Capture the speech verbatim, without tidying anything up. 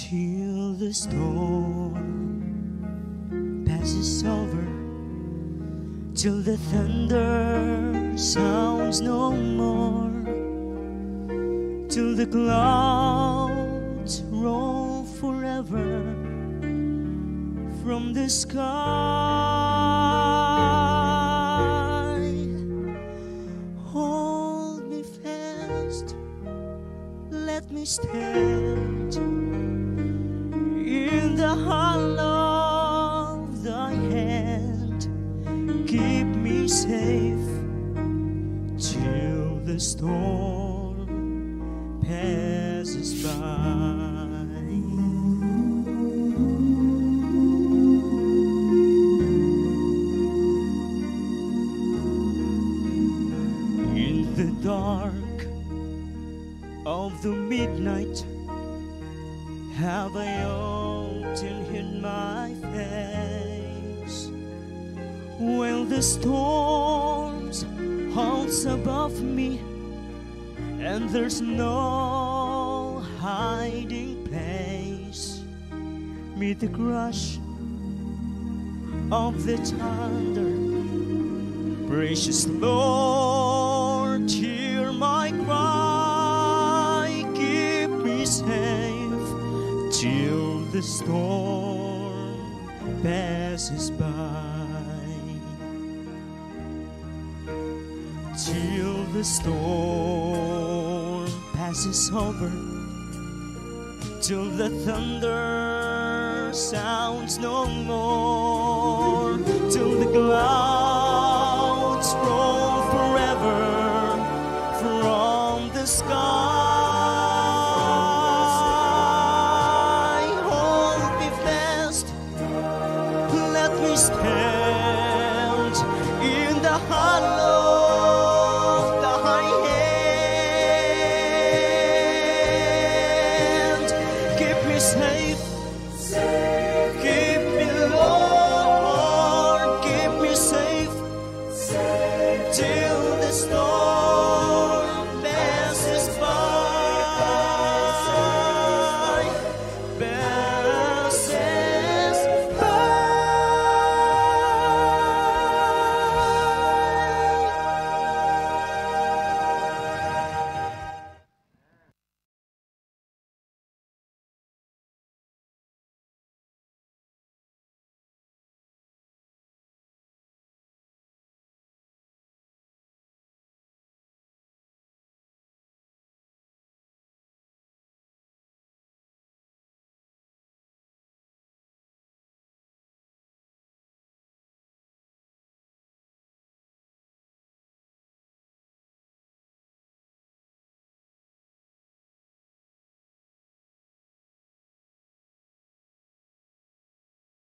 till the storm passes over, till the thunder sounds no more, till the clouds roll forever from the sky. Hold me fast, let me stand in the hollow of thy hand. Keep me safe till the storm passes by. In the dark of the midnight have I often hid my face, while the storms halts above me, and there's no hiding place. Meet the crush of the thunder, precious Lord, hear my cry. Keep me safe till the storm passes by, till the storm passes over, till the thunder sounds no more, till the clouds roll forever from the sky. Stand in the hollow